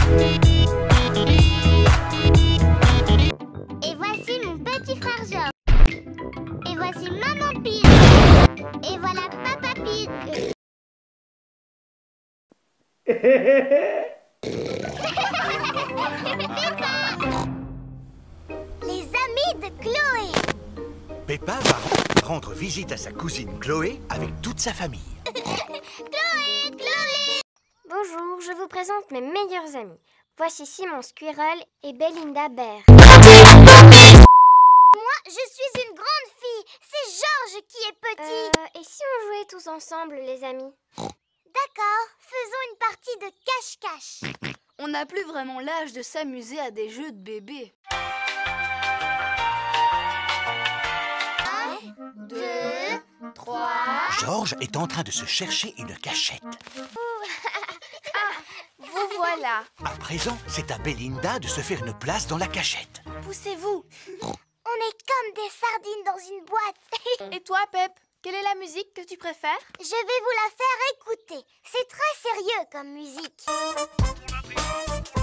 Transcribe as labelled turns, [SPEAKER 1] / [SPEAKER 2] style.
[SPEAKER 1] Et voici mon petit frère Georges. Et voici Maman Pig. Et voilà Papa Pig. Les amis de Chloé.
[SPEAKER 2] Peppa va rendre visite à sa cousine Chloé avec toute sa famille.
[SPEAKER 1] Chloé, Chloé.
[SPEAKER 3] Bonjour, je vous présente mes meilleurs amis. Voici Simon Squirrel et Belinda Bear.
[SPEAKER 1] Moi, je suis une grande fille. C'est Georges qui est petit.
[SPEAKER 3] Et si on jouait tous ensemble, les amis?
[SPEAKER 1] D'accord, faisons une partie de cache-cache.
[SPEAKER 4] On n'a plus vraiment l'âge de s'amuser à des jeux de bébé.
[SPEAKER 1] 1, 2, 3.
[SPEAKER 2] Georges est en train de se chercher une cachette.
[SPEAKER 4] Vous voilà.
[SPEAKER 2] À présent, c'est à Belinda de se faire une place dans la cachette.
[SPEAKER 4] Poussez-vous.
[SPEAKER 1] On est comme des sardines dans une boîte.
[SPEAKER 4] Et toi, Pep, quelle est la musique que tu préfères?
[SPEAKER 1] Je vais vous la faire écouter. C'est très sérieux comme musique.